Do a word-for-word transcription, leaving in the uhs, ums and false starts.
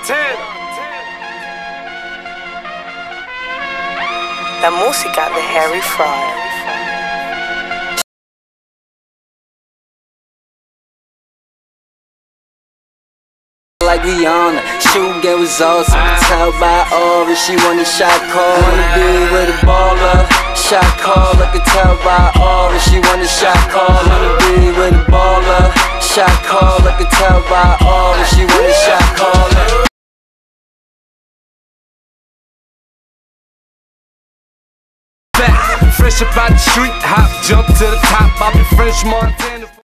La música de Harry Fraud. Like Rihanna, shooting game was awesome. Tell by Aura, she want a shot call. Wanna be with a baller, shot call. I can tell by Aura, she want a shot call. Wanna be with a baller, shot call. I can tell by Aura, she want a shot call. Fresh up out the street, hop, jump to the top. I'm in French Montana.